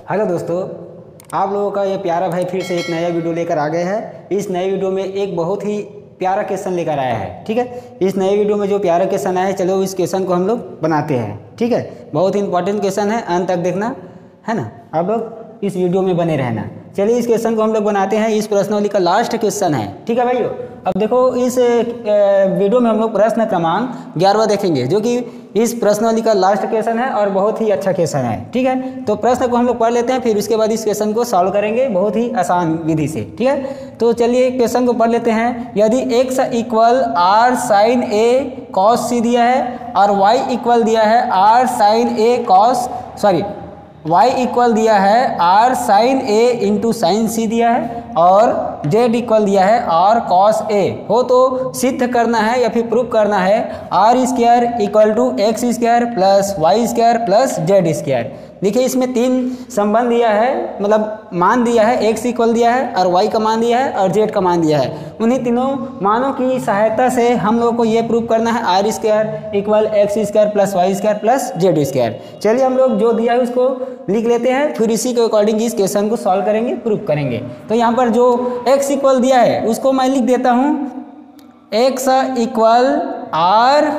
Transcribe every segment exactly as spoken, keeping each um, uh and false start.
Hello दोस्तों, आप लोगों का ये प्यारा भाई फिर से एक नया वीडियो लेकर आ गए हैं। इस नए वीडियो में एक बहुत ही प्यारा क्वेश्चन लेकर आया है। ठीक है, इस नए वीडियो में जो प्यारा क्वेश्चन आया है, चलो इस क्वेश्चन को हम लोग बनाते हैं। ठीक है, बहुत ही इंपॉर्टेंट क्वेश्चन है, अंत तक देखना है ना। आप लोग इस वीडियो में बने रहना। चलिए इस क्वेश्चन को हम लोग बनाते हैं। इस प्रश्नावली का लास्ट क्वेश्चन है। ठीक है भाइयों, अब देखो इस वीडियो में हम लोग प्रश्न क्रमांक ग्यारहवां देखेंगे, जो कि इस प्रश्नावली का लास्ट क्वेश्चन है और बहुत ही अच्छा क्वेश्चन है। ठीक है, तो प्रश्न को हम लोग पढ़ लेते हैं, फिर उसके बाद इस क्वेश्चन को सॉल्व करेंगे बहुत ही आसान विधि से। ठीक है, तो चलिए क्वेश्चन को पढ़ लेते हैं। यदि x equal r sine a cos c दिया है और वाई इक्वल दिया है r sine a cos sorry y equal दिया है r sine a into sine c दिया है और z इक्वल दिया है r कॉस a हो, तो सिद्ध करना है या फिर प्रूव करना है r square equal to x square plus y square plus z square. देखिए इसमें तीन संबंध दिया है, मतलब मान दिया है, x इक्वल दिया है और y का मान दिया है और z का मान दिया है। उन्हीं तीनों मानों की सहायता से हम लोगों को ये प्रूव करना है r square equal x square plus y square plus z square. चलिए हम लोग जो दिया है उसको लिख लेते हैं, फिर इसी के अकॉर्डिंग इस क्वेश्चन को सॉल्व करेंगे, प्रूव करेंगे। तो यहाँ पर जो x इक्वल दिया है उसको मैं लिख देता हूँ x equal r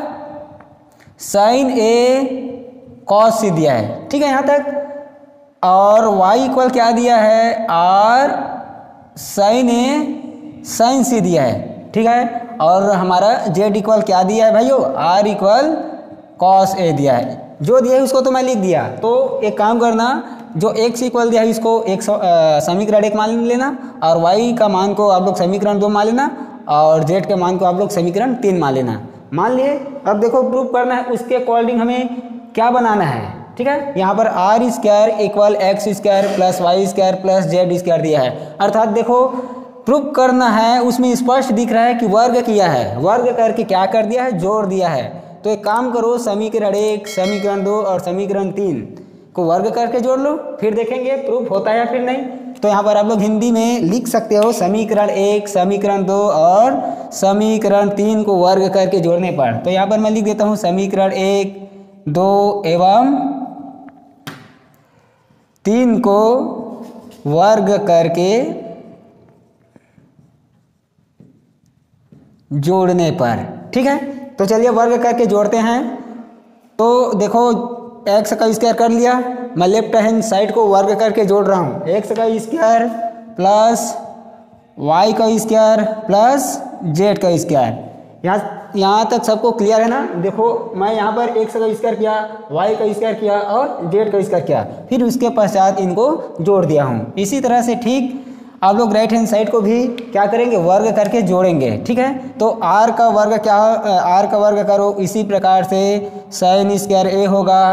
sine a cos c दिया है। ठीक है यहाँ तक, और y इक्वल क्या दिया है r sine a sine c दिया है। ठीक है, और हमारा z इक्वल क्या दिया है भाइयों, r इक्वल कॉस ए दिया है। जो दिया है उसको तो मैं लिख दिया। तो एक काम करना, जो x इक्वल दिया है इसको एक समीकरण एक मान लेना और y का मान को आप लोग समीकरण दो मान लेना और z के मान को आप लोग समीकरण तीन मान लेना। मान लिए, अब देखो प्रूव करना है, उसके अकॉर्डिंग हमें क्या बनाना है। ठीक है, यहाँ पर r square equal x square plus y square plus z square दिया है, अर्थात देखो प्रूव करना है, उसमें स्पष्ट दिख रहा है कि वर्ग किया है। वर्ग करके क्या कर दिया है, जोड़ दिया है। तो एक काम करो, समीकरण एक समीकरण दो और समीकरण तीन को वर्ग करके जोड़ लो, फिर देखेंगे प्रूफ होता है या फिर नहीं। तो यहाँ पर आप लोग हिंदी में लिख सकते हो समीकरण एक समीकरण दो और समीकरण तीन को वर्ग करके जोड़ने पर। तो यहाँ पर मैं लिख देता हूँ समीकरण एक दो एवं तीन को वर्ग करके जोड़ने पर। ठीक है, तो चलिए वर्ग करके जोड़ते हैं। तो देखो x का स्क्वायर कर लिया, मैं लेफ्ट हैंड साइड को वर्ग करके जोड़ रहा हूँ। x का स्क्वायर प्लस y का स्क्वायर प्लस z का स्क्वायर। यहाँ यहाँ तक सबको क्लियर है ना। देखो मैं यहाँ पर x का स्क्वायर किया, y का स्क्वायर किया और z का स्क्वायर किया, फिर उसके पश्चात इनको जोड़ दिया हूँ। इसी तरह से ठीक आप लोग राइट हैंड साइड को भी क्या करेंगे, वर्ग करके जोड़ेंगे। ठीक है, तो r का वर्ग क्या, r का वर्ग करो इसी प्रकार से साइन स्क्वायर a होगा,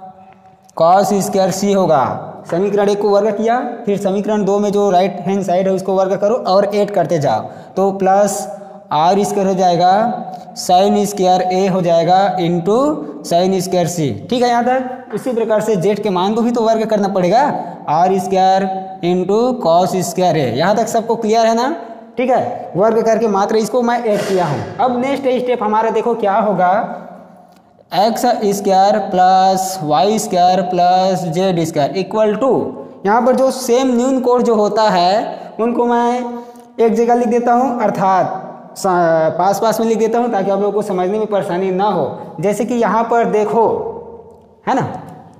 कॉस स्क्वायर c होगा। समीकरण एक को वर्ग किया, फिर समीकरण दो में जो राइट हैंड साइड है उसको वर्ग करो और ऐड करते जाओ, तो प्लस आर स्क्वायर हो जाएगा, साइन स्क्वायर ए हो जाएगा इंटू साइन स्क्वायर सी। ठीक है यहाँ तक। इसी प्रकार से जेड के मान को भी तो वर्ग करना पड़ेगा, r square into cos square a. यहाँ तक सबको क्लियर है ना। ठीक है, वर्ग करके मात्र इसको मैं ऐड किया हूँ। अब नेक्स्ट स्टेप हमारा देखो क्या होगा, x square plus y square plus z square equal to, यहाँ पर जो सेम न्यून कोड जो होता है उनको मैं एक जगह लिख देता हूँ, अर्थात पास पास में लिख देता हूँ ताकि आप लोगों को समझने में परेशानी ना हो। जैसे कि यहाँ पर देखो है ना,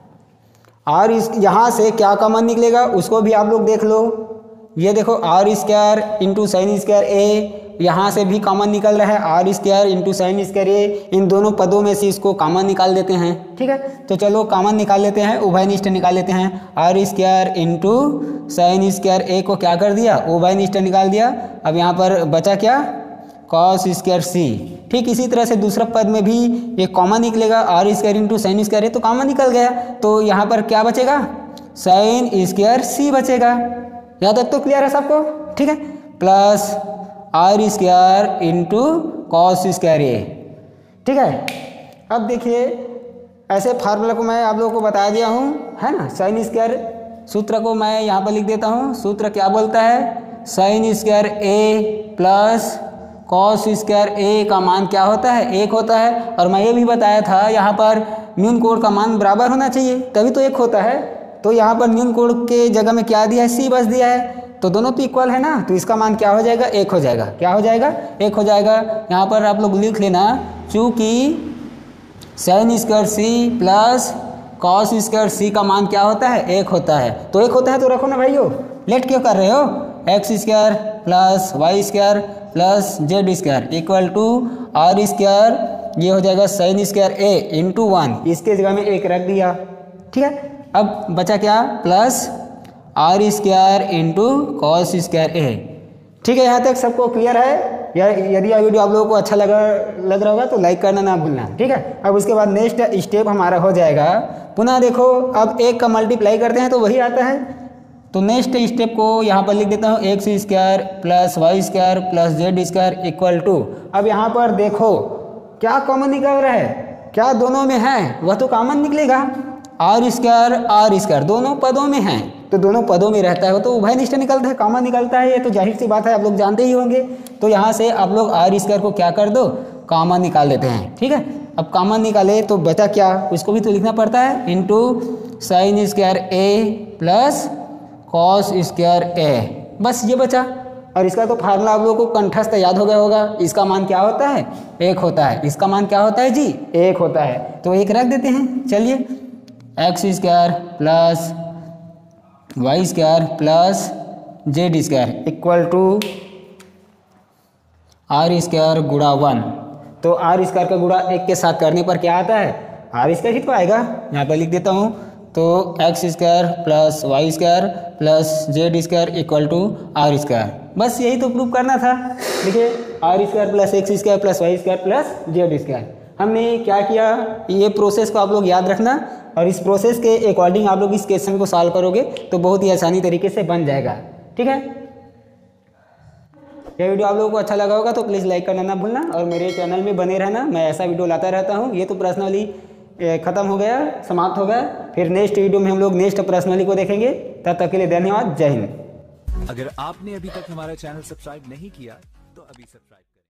और इस यहाँ से क्या कॉमन निकलेगा उसको भी आप लोग देख लो। ये देखो r square into sine square a, यहाँ से भी कॉमन निकल रहा है r square into sine square a. इन दोनों पदों में से इसको कॉमन निकाल देते हैं। ठीक है, तो चलो कॉमन निकाल लेते हैं, उभयनिष्ठ निकाल लेते हैं। R square into sine square a को क्या कर दिया, उभयनिष्ठ निकाल दिया। अब यहाँ पर बचा क्या, कॉस स्क्वायर सी। ठीक इसी तरह से दूसरा पद में भी ये कॉमन निकलेगा, r square into sine square है तो कॉमन निकल गया। तो यहाँ पर क्या बचेगा, साइन स्क्वायर सी बचेगा। यहाँ तक तो क्लियर है सबको। ठीक है, plus r square into cos square a. ठीक है, अब देखिए ऐसे फार्मूला को मैं आप लोगों को बता दिया हूँ है ना। साइन स्क्वायर सूत्र को मैं यहाँ पर लिख देता हूँ। सूत्र क्या बोलता है, sine square a plus cos square a का मान क्या होता है, एक होता है। और मैं ये भी बताया था यहाँ पर न्यून कोड का मान बराबर होना चाहिए तभी तो एक होता है। तो यहाँ पर न्यून कोड के जगह में क्या दिया है, सी बस दिया है, तो दोनों तो इक्वल है ना, तो इसका मान क्या हो जाएगा, एक हो जाएगा। क्या हो जाएगा, एक हो जाएगा। यहाँ पर आप लोग लिख लेना, चूँकि sine square c plus cos square c का मान क्या होता है, एक होता है। तो एक होता है तो रखो ना भाइयों, लेट क्यों कर रहे हो, x square plus y square plus z square equal to r square, ये हो जाएगा sine square a into one, इसके जगह में एक रख दिया। ठीक है, अब बचा क्या, plus r square into cos square a. ठीक है, यहाँ तक सबको क्लियर है। या यदि यह वीडियो आप लोगों को अच्छा लगा लग रहा होगा तो लाइक करना ना भूलना। ठीक है, अब उसके बाद नेक्स्ट स्टेप हमारा हो जाएगा, पुनः देखो अब एक का मल्टीप्लाई करते हैं तो वही आता है। तो नेक्स्ट स्टेप को यहाँ पर लिख देता हूँ, x square plus y square plus z square equal to, अब यहाँ पर देखो क्या कॉमन निकल रहा है, क्या दोनों में है, वह तो कॉमन निकलेगा, आर स्क्वायर आर स्क्वायर दोनों पदों में है, तो दोनों पदों में रहता है वो तो उभयनिष्ठ निकलता है, कॉमन निकलता है, ये तो जाहिर सी बात है, आप लोग जानते ही होंगे। तो यहाँ से आप लोग आर स्क्वायर को क्या कर दो, कॉमन निकाल लेते हैं। ठीक है, अब कॉमन निकाले तो बचा क्या, उसको भी तो लिखना पड़ता है, into sine square a plus cos square a, बस ये बचा। और इसका तो फार्मूला आप लोगों को कंठस्थ याद हो गया होगा, इसका मान क्या होता है, एक होता है, इसका मान क्या होता है जी, एक होता है, तो एक रख देते हैं। चलिए, x square plus y square plus z square equal to r square गुणा वन, तो आर स्क्वायर का गुणा एक के साथ करने पर क्या आता है, आर स्क्वायर ही तो आएगा। यहाँ पर लिख देता हूँ, तो x square plus y square plus z square equal to r square, बस यही तो प्रूव करना था। देखिए, r square plus x square plus y square plus z square, हमने क्या किया, ये प्रोसेस को आप लोग याद रखना, और इस प्रोसेस के अकॉर्डिंग आप लोग इस क्वेश्चन को सॉल्व करोगे तो बहुत ही आसानी तरीके से बन जाएगा। ठीक है, यह वीडियो आप लोगों को अच्छा लगा होगा तो प्लीज़ लाइक करना ना भूलना, और मेरे चैनल में बने रहना, मैं ऐसा वीडियो लाता रहता हूँ। ये तो पर्सनली ख़त्म हो गया, समाप्त हो गया, फिर नेक्स्ट वीडियो में हम लोग नेक्स्ट पर्सनली को देखेंगे। तब तक के लिए धन्यवाद, जय हिंद। अगर आपने अभी तक हमारा चैनल सब्सक्राइब नहीं किया तो अभी सब्सक्राइब